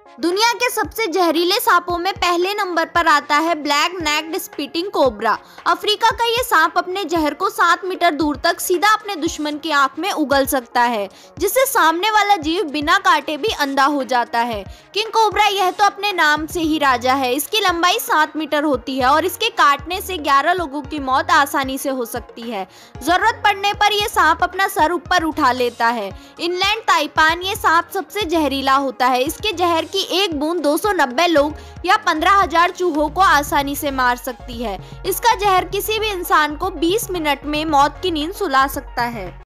दुनिया के सबसे जहरीले सांपों में पहले नंबर पर आता है black necked spitting cobra. Africa का ये सांप अपने जहर को 7 मीटर दूर तक सीधा अपने दुश्मन की आंख में उगल सकता है, जिससे सामने वाला जीव बिना काटे भी अंधा हो जाता है। किंग कोबरा यह तो अपने नाम से ही राजा है। इसकी लंबाई 7 मीटर होती है और इसके काटने से 11 लोगों की मौत आसानी से हो सकती है। जरूरत पड़ने पर यह सांप अपना सर ऊपर उठा लेता है। इनलैंड ताइपान ये सांप सबसे जहरीला होता है। इसके जहर की एक बूंद 290 लोग या 15,000 चूहों को आसानी से मार सकती है। इसका जहर किसी भी इंसान को 20 मिनट में मौत की नींद सुला सकता है।